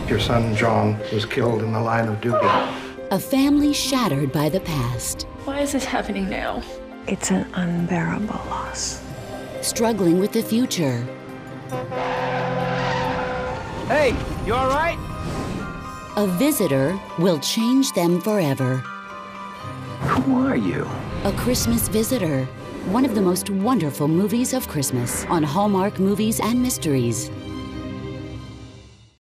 Your son, John, was killed in the line of duty. A family shattered by the past. Why is this happening now? It's an unbearable loss. Struggling with the future. Hey, you all right? A visitor will change them forever. Who are you? A Christmas Visitor. One of the most wonderful movies of Christmas on Hallmark Movies and Mysteries.